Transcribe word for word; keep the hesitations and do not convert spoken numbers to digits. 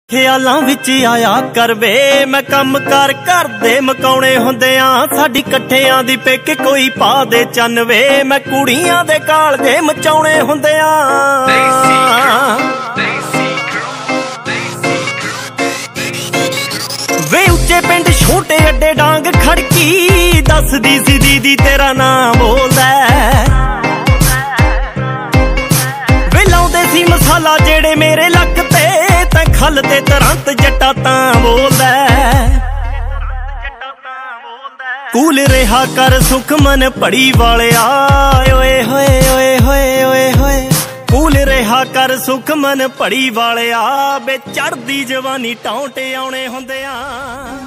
ख्यालां विच आया कर वे मैं कम कार घर दे मकाउणे हुंदियां साडी कट्ठियां दी पिक कोई पा दे चन वे मैं कुड़ियां दे कालजे मचाउणे हुंदियां वे उच्चे पिंड छोटे अड्डे डांग खड़की दसदी सी दीदी तेरा नाम बोलदा वे लाउंदे सी मसाला जेड़े मेरे लक ते खल ते तुरंत जट्टा तां बोलदा कूल रेहा कर सुखमन पड़ी वालिया ओए होए ओए होए ओए होए कूल रेहा कर सुखमन पड़ी वालिया बे चढ़दी जवानी टौंटे आउणे हुंदियां।